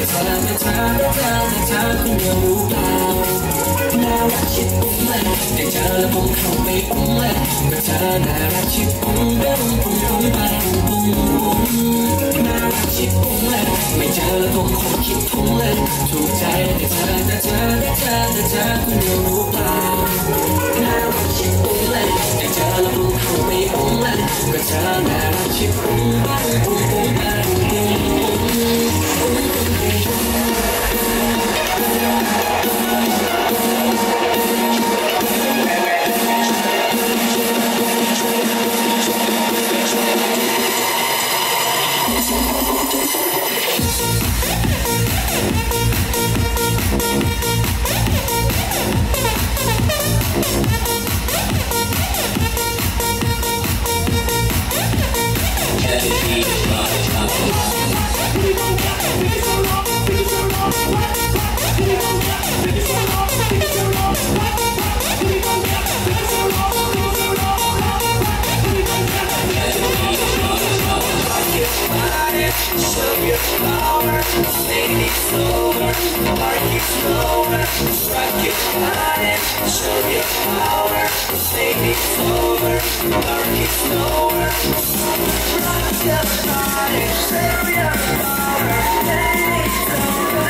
คุณยังรู้เปล่าน่ารักชิดปุ้งเลยได้เจอแล้วผมเข้าไปปุ้งเลยก็เธอน่ารักชิดปุ้งเด้งปุ้งปุ้งไปปุ้งปุ้งน่ารักชิดปุ้งเลยไม่เจอแล้วผมคงคิดปุ้งเลยถูกใจได้เจอคุณยังรู้เปล่าน่ารักชิดปุ้งเลยได้เจอแล้วผมเข้าไปปุ้งเลยก็เธอน่ารักชิดปุ้งปุ้งปุ้งไปปุ้งปุ้งShow your power, make it slower, park it slower, rock your body. Show your power, make it slower, park it slower, rock your body. Show your power, make it slower.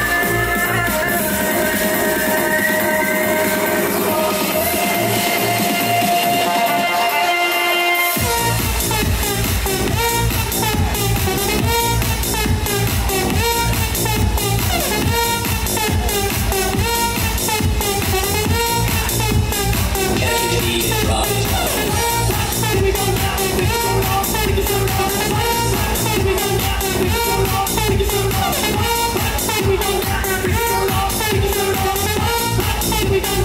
We